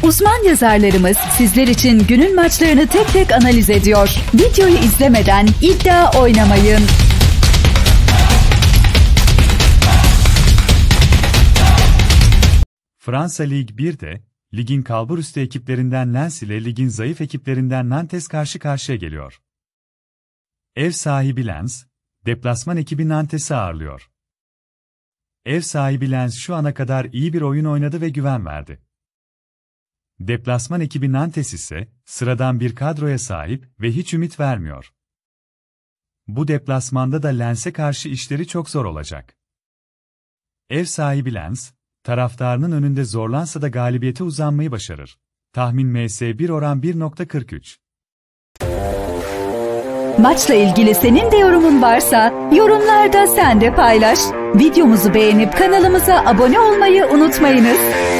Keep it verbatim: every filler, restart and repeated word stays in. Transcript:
Uzman yazarlarımız sizler için günün maçlarını tek tek analiz ediyor. Videoyu izlemeden iddia oynamayın. Fransa Lig bir'de, ligin kalburüstü ekiplerinden Lens ile ligin zayıf ekiplerinden Nantes karşı karşıya geliyor. Ev sahibi Lens, deplasman ekibi Nantes'i ağırlıyor. Ev sahibi Lens şu ana kadar iyi bir oyun oynadı ve güven verdi. Deplasman ekibi Nantes ise, sıradan bir kadroya sahip ve hiç ümit vermiyor. Bu deplasmanda da Lens'e karşı işleri çok zor olacak. Ev sahibi Lens, taraftarının önünde zorlansa da galibiyete uzanmayı başarır. Tahmin M S bir oran bir nokta kırk üç. Maçla ilgili senin de yorumun varsa, yorumlarda sen de paylaş. Videomuzu beğenip kanalımıza abone olmayı unutmayınız.